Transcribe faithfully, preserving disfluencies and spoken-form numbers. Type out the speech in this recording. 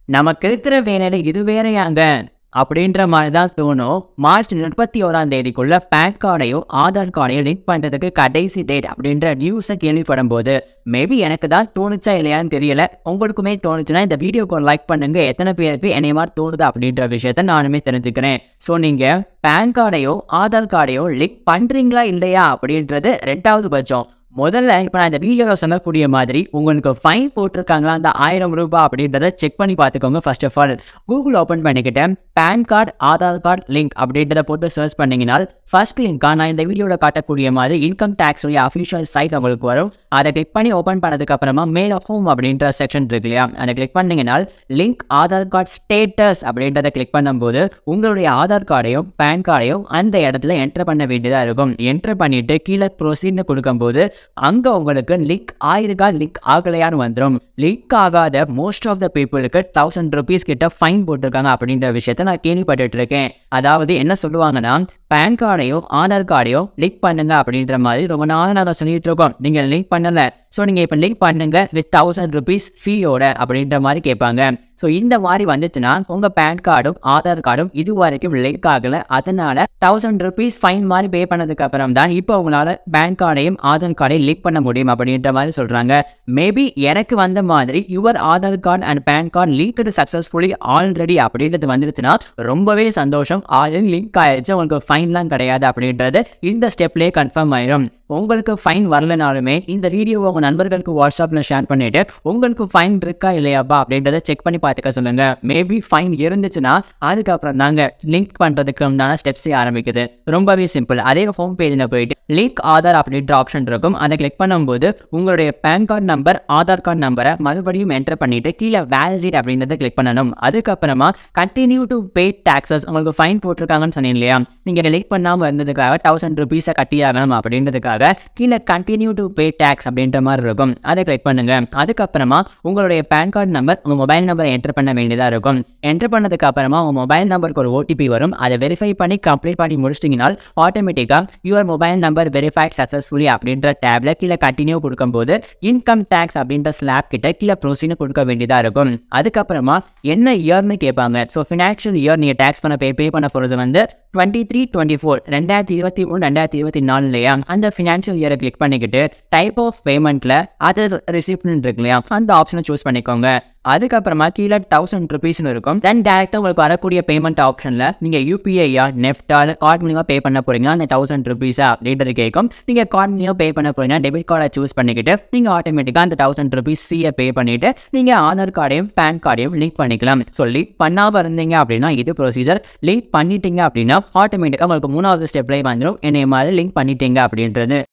நமக்கு இருக்கிற வேலையில இது வேறையாங்க அப்படின்ற மாதிரி தான் தோணும். மார்ச் முப்பத்தி ஓராம் தேதிக்குள்ள பேன் கார்டையோ ஆதார் கார்டையோ லிங்க் பண்ணுறதுக்கு கடைசி டேட் அப்படின்ற நியூஸை கேள்விப்படும் போது மேபி எனக்கு தான் தோணுச்சா இல்லையான்னு தெரியல. உங்களுக்குமே தோணுச்சுன்னா இந்த வீடியோக்கு ஒரு லைக் பண்ணுங்க. எத்தனை பேருக்கு என்னை மாதிரி தோணுது அப்படின்ற விஷயத்த நானுமே தெரிஞ்சுக்கிறேன். ஸோ நீங்கள் பேன் கார்டையோ ஆதார் கார்டையோ லிங்க் பண்ணுறீங்களா இல்லையா அப்படின்றது ரெண்டாவது பட்சம். முதல்ல இப்போ நான் இந்த வீடியோவில் சொல்லக்கூடிய மாதிரி உங்களுக்கு ஃபைன் போட்டிருக்காங்களா அந்த ஆயிரம் ரூபாய் அப்படின்றத செக் பண்ணி பார்த்துக்கோங்க. First of all Google open பண்ணிக்கிட்டு PAN card Aadhaar card link அப்படின்றத போட்டு சர்ச் பண்ணிங்கன்னா ஃபர்ஸ்ட் லிங்காக நான் இந்த வீடியோவில் காட்டக்கூடிய மாதிரி இன்கம் டேக்ஸ் உடைய அஃபிஷியல் சைட் உங்களுக்கு வரும். அதை கிளிக் பண்ணி ஓப்பன் பண்ணதுக்கு அப்புறமா மேல ஹோம் அப்படின்ற செக்ஷன் இருக்கு இல்லையா, அதை கிளிக் பண்ணீங்கன்னா லிங்க் ஆதார் கார்டு ஸ்டேட்டஸ் அப்படின்றத கிளிக் பண்ணும்போது உங்களுடைய ஆதார் கார்டையும் பேன் கார்டையும் அந்த இடத்துல என்டர் பண்ண வேண்டியதாக இருக்கும். என்டர் பண்ணிட்டு கீழே ப்ரொசீட்னு கொடுக்கும்போது அங்க உங்களுக்கு லிங்க் ஆயிருக்கா லிங்க் ஆகலையான்னு வந்துடும். லிங்க் ஆகாத மோஸ்ட் ஆஃப் த பீப்புளுக்கு தௌசண்ட் ருபீஸ் கிட்ட ஃபைன் போட்டிருக்காங்க அப்படின்ற விஷயத்த நான் கேள்விப்பட்டு இருக்கேன். அதாவது என்ன சொல்லுவாங்கன்னா பேன் கார்டையோ ஆதார் கார்டையோ லிங்க் பண்ணுங்க அப்படின்ற மாதிரி ரொம்ப நாள் நாங்கள் சொல்லிட்டு இருக்கோம். நீங்க லிங்க் பண்ணல, ஸோ நீங்க இப்போ லிங்க் பண்ணுங்க வித் தௌசண்ட் ருபீஸ் ஃபீயோட அப்படின்ற மாதிரி கேட்பாங்க. ஸோ இந்த மாதிரி வந்துச்சுன்னா உங்க பேன் கார்டும் ஆதார் கார்டும் இது வரைக்கும் லிங்க் ஆகல, அதனால தௌசண்ட் ருபீஸ் ஃபைன் மாதிரி பே பண்ணதுக்கு அப்புறம் தான் இப்போ உங்களால பேன் கார்டையும் ஆதார் கார்டையும் லிங்க் பண்ண முடியும் அப்படின்ற மாதிரி சொல்றாங்க. மேபி எனக்கு வந்த மாதிரி your Aadhaar card and PAN card linked successfully already அப்படின்றது வந்துருச்சுன்னா ரொம்பவே சந்தோஷம். ஆல்ரெடி லிங்க் ஆயிடுச்சு, உங்களுக்கு ஃபைன்லாம் கிடையாது அப்படின்றது இந்த ஸ்டெப்லேயே கன்ஃபார்ம் ஆயிடும். உங்களுக்கு ஃபைன் வரலனாலுமே இந்த வீடியோவை உங்கள் நண்பர்களுக்கு வாட்ஸ்அப்பில் ஷேர் பண்ணிவிட்டு உங்களுக்கு ஃபைன் இருக்கா இல்லையாப்பா அப்படின்றத செக் பண்ணி பார்த்துக்க சொல்லுங்கள். மேபி ஃபைன் இருந்துச்சுன்னா அதுக்கப்புறம் தாங்க லிங்க் பண்ணுறதுக்கு உண்டான ஸ்டெப்ஸே ஆரம்பிக்குது. ரொம்பவே சிம்பிள். அதே ஹோம் பேஜில் போயிட்டு லிங்க் ஆதார் அப்படின்ற ஆப்ஷன் இருக்கும். அதை கிளிக் பண்ணும்போது உங்களுடைய PAN card number Aadhaar card நம்பரை மறுபடியும் என்டர் பண்ணிவிட்டு கீழே வேலிடேட் அப்படின்றத கிளிக் பண்ணணும். அதுக்கப்புறமா கண்டினியூ டு பே டாக்ஸஸ், உங்களுக்கு ஃபைன் போட்டிருக்காங்கன்னு சொன்னீங்க இல்லையா, நீங்கள் லிங்க் பண்ணாமல் இருந்ததுக்காக தௌசண்ட் ருபீஸை கட்டியாகணும் அப்படின்றதுக்காக கீழே கண்டினியூ டு பே டாக்ஸ் அப்படின்ற மாதிரி இருக்கும். அதை கிளிக் பண்ணுங்க. அதுக்கப்புறமா உங்களுடைய பேன் கார்டு நம்பர் உங்க மொபைல் நம்பரை என்டர் பண்ண வேண்டியதா இருக்கும். என்டர் பண்ணதுக்கு அப்புறமா உங்க மொபைல் நம்பருக்கு ஒரு ஓடிபி வரும். அதை வெரிஃபை பண்ணி கம்ப்ளீட் பண்ணி முடிச்சிட்டீங்கன்னா ஆட்டோமேட்டிக்கா your mobile number verified successfully அப்படின்ற டேப்ல கீழே கண்டினியூ கொடுக்கும்போது இன்கம் டேக்ஸ் அப்படின்ற ஸ்லாப் கிட்ட கீழே ப்ரொசீட் கொடுக்க வேண்டியதா இருக்கும். அதுக்கப்புறமா என்ன இயர்னு கேட்பாங்க. ஸோ ஃபினான்ஷியல் இயர் நீங்க டேக்ஸ் பண்ண பே பே பண்ண போறது வந்து டுவெண்ட்டி த்ரீ டுவெண்ட்டி ஃபோர் ரெண்டாயிரத்தி இருபத்தி மூணு ரெண்டாயிரத்தி இருபத்தி நாலு இல்லையா, அந்த ஃபினான்ஷியல் இயரை கிளிக் பண்ணிக்கிட்டு டைப் ஆஃப் பேமெண்ட்ல அதர் ரிசிப்ட்னு இருக்கு இல்லையா, அந்த ஆப்ஷனை சூஸ் பண்ணிக்கோங்க. அதுக்கப்புறமா கீழே தௌசண்ட் ருபீஸ்னு இருக்கும். தென் டேரக்டா உங்களுக்கு வரக்கூடிய பேமெண்ட் ஆப்ஷன்ல நீங்க யூபிஐயா நெஃப்டா கார்டு மூலியமா பே பண்ண போறீங்கன்னா அந்த தௌசண்ட் ருபீஸா அப்படின்றது கேட்கும். நீங்க கார்டு மூலியமா பே பண்ண போறீங்கன்னா டெபிட் கார்டை சூஸ் பண்ணிக்கிட்டு நீங்க ஆட்டோமேட்டிக்கா அந்த தௌசண்ட் ருபீஸ் சியை பே பண்ணிட்டு நீங்க ஆதார் கார்டையும் பேன் கார்டையும் லிங்க் பண்ணிக்கலாம். ஸோ லிங்க் பண்ணாம இருந்தீங்க அப்படின்னா இது ப்ரொசீஜர். லிங்க் பண்ணிட்டீங்க அப்படின்னா ஆட்டோமேட்டிக்கா உங்களுக்கு மூணாவது ஸ்டெப்லேயே வந்துடும் என்னைய மாதிரி லிங்க் பண்ணிட்டீங்க அப்படின்றது.